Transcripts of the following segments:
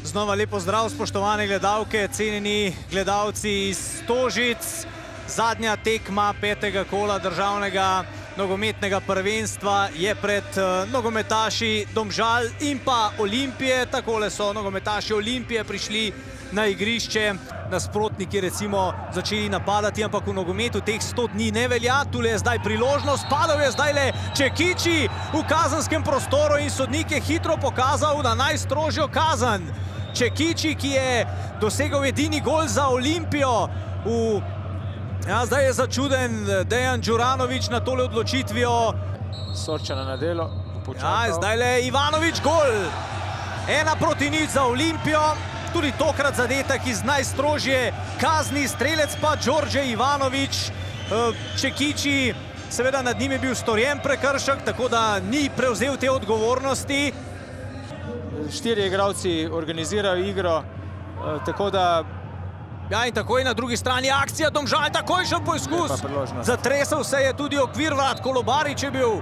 Znova lepo zdrav, spoštovane gledalke, cenjeni gledalci iz Stožic. Zadnja tekma petega kola državnega nogometnega prvenstva je pred nogometaši Domžal in pa Olimpije. Takole so nogometaši Olimpije prišli na igrišče, nasprotniki recimo začeli napadati, ampak v nogometu teh 100 dni ne velja. Tule je zdaj priložnost, padal je zdaj le Čekiči v kazanskem prostoru in sodnik je hitro pokazal na najstrožjo kazen. Čekiči, ki je dosegel edini gol za Olimpijo. Zdaj je začuden Dejan Đuranović na tole odločitvijo. Sorčana na delo. Zdaj le Ivanović gol. 1-0 za Olimpijo. Tudi tokrat zadetek iz najstrožje kazni, strelec pa Đorđe Ivanović. Čekiči, seveda nad njim je bil storjen prekršek, tako da ni prevzel te odgovornosti. 4 igralci organizirajo igro, tako da... In takoj na drugi strani akcija Domžal, takoj še poizkus. Zatresel se je tudi okvir vrat, Kolobarić je bil.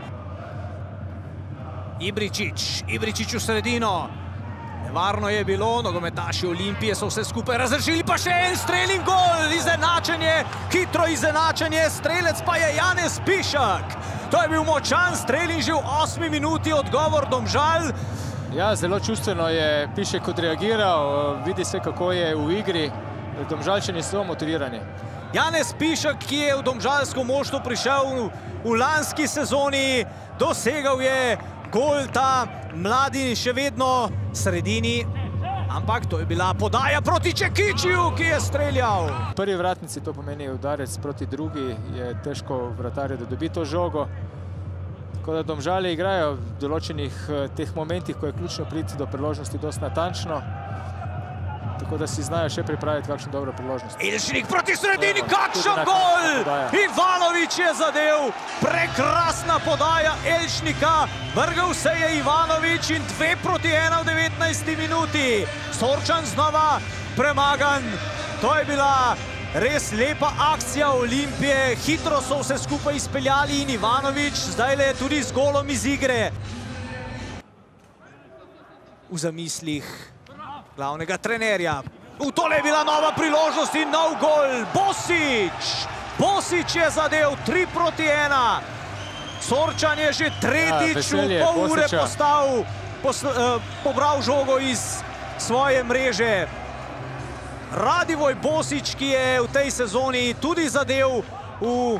Ibričić v sredino. Nevarno je bilo, nogometaši Olimpije so vse skupaj razrešili, pa še en strel in gol, izenačenje, hitro izenačenje, strelec pa je Janez Pišek. To je bil močan strel in že v 8. minuti odgovor Domžal. Ja, zelo čustveno je Pišek odreagiral, vidi se, kako je v igri. Domžalčani so motivirani. Janez Pišek, ki je v domžalsko moštvo prišel v lanski sezoni, dosegal je gol, ta mladi še vedno v sredini, ampak to je bila podaja proti Čekičiju, ki je streljal. V prvi vratnici to pomeni udarec proti drugi, je težko vratarju, da dobi to žogo. Tako da Domžali igrajo v določenih teh momentih, ko je ključno priti do priložnosti dosti natančno. Tako da si znajo še pripraviti kakšno dobro priložnost. Elšnik proti sredini, kakšen gol! Ivanović je zadev, prekrasna podaja Elšnika. Vrgel se je Ivanović in 2-1 v 19. minuti. Sorčan znova premagan. To je bila res lepa akcija Olimpije. Hitro so vse skupaj izpeljali in Ivanović zdaj le tudi z golom iz igre. V zamislih glavnega trenerja. Tole je bila nova priložnost in nov gol. Bosić je zadev 3-1. Sorčan je že tretjič v pol ure pobral žogo iz svoje mreže. Radivoj Bosić, ki je v tej sezoni tudi zadev v...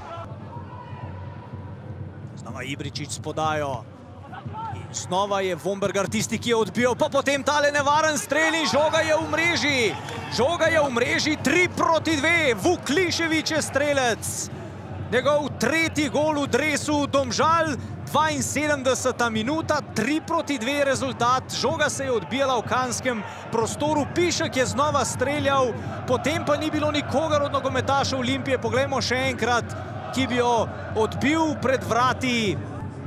Znova Ibričić s podajo. Znova je Vombergar tisti, ki je odbijal, pa potem tale nevaren strel in žoga je v mreži. Žoga je v mreži, 3-2. Vuklišević je strelec. Njegov tretji gol v dresu Domžal, 72. minuta, 3-2 rezultat. Žoga se je odbijala v kanskem prostoru. Pišek je znova streljal, potem pa ni bilo nikogar od nogometašev Olimpije. Poglejmo še enkrat, ki bi jo odbil pred vrati.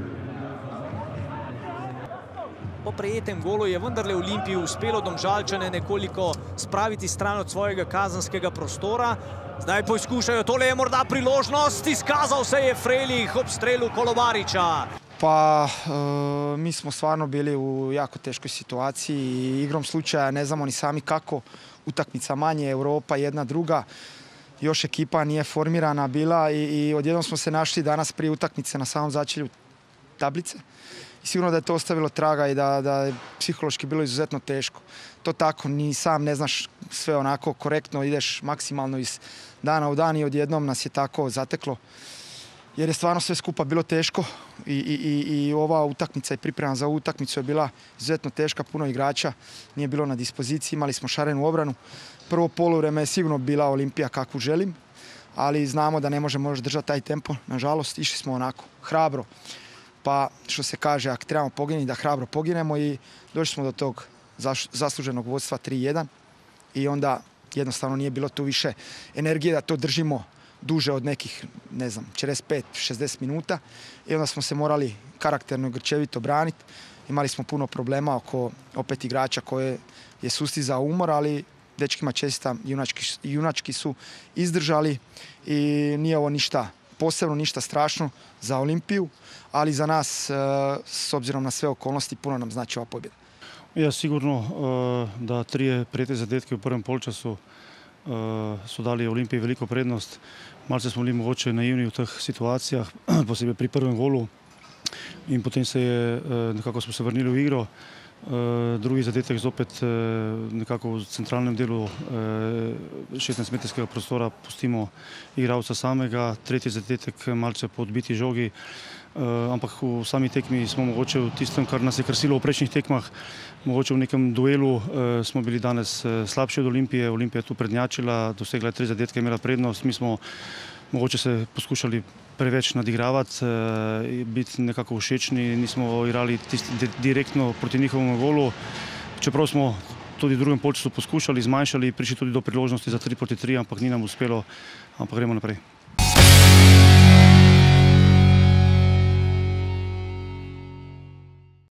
Po prejetem golu je vendarle Olimpiji uspelo Domžalčane nekoliko spraviti stran od svojega kazanskega prostora. Zdaj poizkušajo, tole je morda priložnost, izkazal se je Frelih ob strelu Kolobarića. Pa mi smo stvarno bili u jako teškoj situaciji i igrom slučaja ne znamo ni sami kako. Utakmica manje, Europa jedna druga, još ekipa nije formirana bila i odjednom smo se našli danas prije utakmice na samom začelju tablice. I sigurno da je to ostavilo traga i da je psihološki bilo izuzetno teško. To tako, ni sam ne znaš sve onako korektno, ideš maksimalno iz dana u dan i odjednom nas je tako zateklo. Jer je stvarno sve skupa bilo teško i ova utakmica i priprema za ovu utakmicu je bila izuzetno teška, puno igrača nije bilo na dispoziciji, imali smo šarenu obranu. Prvo poluvreme je sigurno bila Olimpija kakvu želim, ali znamo da ne možemo još držati taj tempo, nažalost, išli smo onako hrabro. Pa što se kaže, ako trebamo poginuti, da hrabro poginemo i došli smo do tog zasluženog vodstva 3-1 i onda jednostavno nije bilo tu više energije da to držimo duže od nekih, ne znam, 45-60 minuta i onda smo se morali karakterno i grčevito braniti. Imali smo puno problema oko opet igrača koje je sustizao umor, ali dečkima čestitam, junački su izdržali i nije ovo ništa posebno, ništa strašno za Olimpiju, ali za nas, s obzirom na sve okolnosti, puno nam znači ova pobjeda. Ja, sigurno, da 3 prijete zadetke v prvem polčasu so dali Olimpiji veliko prednost. Malce smo bili mogoče naivni v teh situacijah, posebej pri prvem golu. In potem nekako smo se vrnili v igro. Drugi zadetek zopet nekako v centralnem delu 16-metrskega prostora pustimo igralca samega. Tretji zadetek malce po odbiti žogi. Ampak v sami tekmi smo mogoče v tistem, kar nas je krasilo v prejšnjih tekmah, mogoče v nekem duelu smo bili danes slabši od Olimpije. Olimpija je tu prednjačila, dosegla je 3 zadetke, imela prednost. Mi smo mogoče se poskušali preveč nadigravati, biti nekako všečni, nismo igrali direktno proti njihovemu golu. Čeprav smo tudi v drugem polčasu poskušali, zmanjšali, prišli tudi do priložnosti za 3 proti 3, ampak ni nam uspelo, ampak gremo naprej.